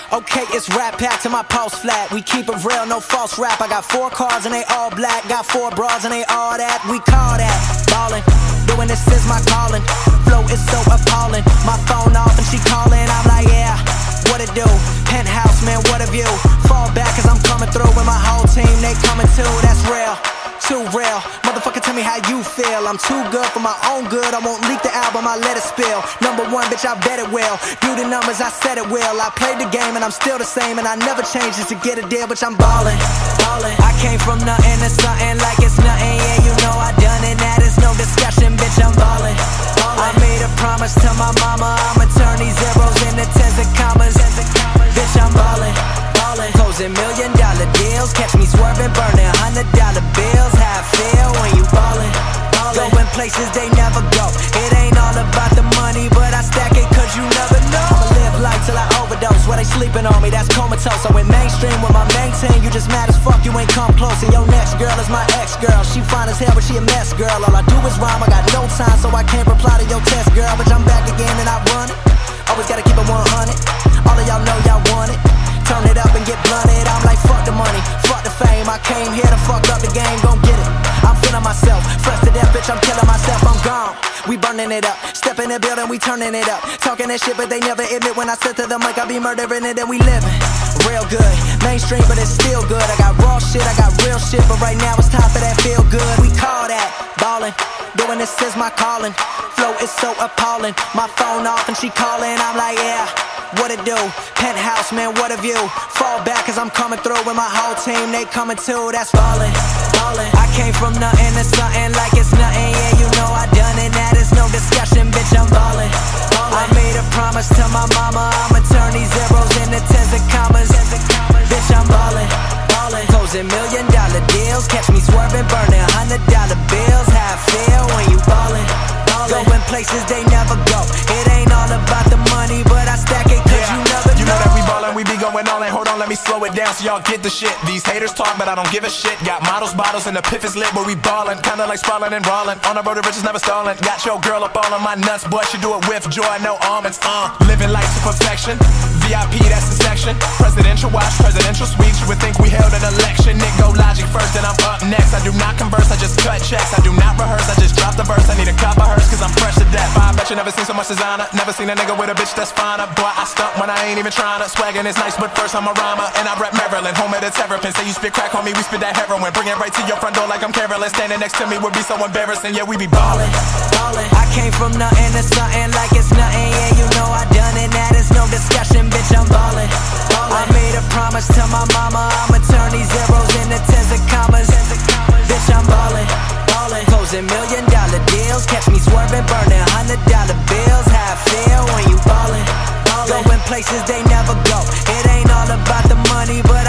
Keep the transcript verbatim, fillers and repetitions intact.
Okay, it's rap pack to my pulse flat. We keep it real, no false rap. I got four cars and they all black. Got four bras and they all that. We call that ballin'. Doing this is my calling. Flow is so appalling. My phone off and she calling. I'm like, yeah, what it do? Penthouse, man, what a view. Fall back cause I'm coming through with my whole team. They coming too, that's real. Too real, motherfucker, tell me how you feel. I'm too good for my own good. I won't leak the album, I let it spill. Number one, bitch, I bet it will. Do the numbers, I said it will. I played the game and I'm still the same, and I never changed just to get a deal, bitch, I'm ballin', ballin'. I came from nothing to something like it's nothing. Yeah, you know I done it, that is no discussion, bitch, I'm ballin', ballin'. I made a promise to my mama, I'ma turn these zeros into tens and commas. Bitch, I'm ballin', ballin'. Closing million dollar deals, catch me swerving, burning hundred dollar bills. How I feel when you ballin', ballin'. Going places they never go. It ain't all about the money, but I stack it cause you never know. I'ma live life till I overdose. While they sleeping on me, that's comatose. I went mainstream with my main team. You just mad as fuck, you ain't come close. And your next girl is my ex-girl. She fine as hell, but she a mess, girl. All I do is rhyme, I got no time, so I can't reply to your test, girl. But I'm back again and I run it. Always gotta keep it one hundred. All of y'all know y'all want it. Turn it up and get blunted. I'm like, fuck the money, fuck the fame. I came here to fuck up the game, gon' get it. I'm feeling myself, fresh to death, bitch, I'm killing myself, I'm gone. We burning it up, step in the building, we turning it up. Talking that shit, but they never admit when I said to them like I be murdering it and we living real good. Mainstream, but it's still good. I got raw shit, I got real shit, but right now it's time for that feel good. We call that ballin'. Doing this is my calling. Flow is so appalling. My phone off and she calling. I'm like, yeah, what it do? Penthouse, man, what a view. Fall back cause I'm coming through with my whole team. They coming too, that's ballin', ballin'. I came from nothing to something like it's nothing. Yeah, you know I done it, that is no discussion, bitch, I'm ballin', ballin'. I made a promise to my mama, I'ma turn these zeros into tens and commas. Bitch, I'm ballin', ballin'. Closing million dollar deals, catch me swerving, burning hundred dollar bills. How I feel when you ballin', ballin'. Going places they never go. It ain't all about the money, but I stack it cause yeah, you never know. You know that we ballin', we be going all in. Hold on, let me slow it down so y'all get the shit. These haters talk, but I don't give a shit. Got models, bottles, and the piff is lit, but we ballin'. Kinda like sprawlin' and rollin'. On the road to riches, never stallin'. Got your girl up all on my nuts, boy, she do it with joy, no almonds. Uh, living life to perfection. V I P, that's the section. Presidential watch, presidential suites. You would think we held an election. Nick go Logic first, then I'm up next. I do not converse, I just cut checks. I do not rehearse, I just drop the verse. I need a cop of hers, cause I'm fresh to death. I bet you never seen so much designer. Never seen a nigga with a bitch that's finer. Boy, I stunt when I ain't even tryna. Swaggin' is nice, but first I'm a rhymer. And I rep Maryland, home of the terrapin. Say you spit crack on me, we spit that heroin. Bring it right to your front door like I'm Carolyn. Standing next to me would be so embarrassing. Yeah, we be ballin', ballin'. I came from nothing to something like it's nothing. Yeah, you know I done it, that is no discussion, bitch, I'm ballin', ballin'. I made a promise to my mama, I'ma turn these zeros into tens and commas. Bitch, I'm ballin', ballin'. Closing million dollar deals, catch me swerving, burning hundred dollar bills. How I feel when you ballin', ballin'. Going places they never go. It ain't all about the money, but